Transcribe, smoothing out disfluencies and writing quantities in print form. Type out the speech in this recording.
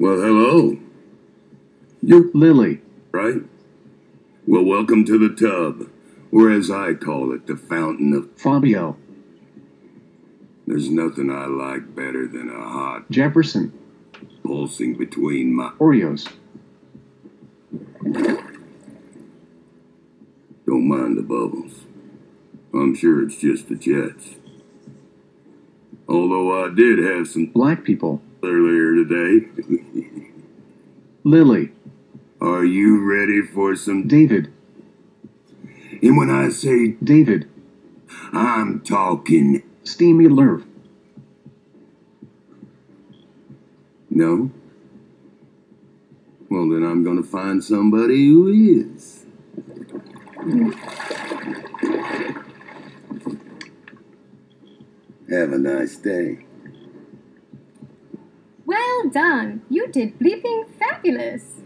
Well, hello. You're Lilly. Right? Well, welcome to the tub, or as I call it, the fountain of... Fabio. There's nothing I like better than a hot... Jefferson. Pulsing between my... Oreos. Don't mind the bubbles. I'm sure it's just the jets. Although I did have some... Black people. Earlier today. Lilly. Are you ready for some... David. And when I say... David. I'm talking... Steamy Lurf. No? Well, then I'm gonna find somebody who is. Have a nice day. Well done. You did bleeping fabulous.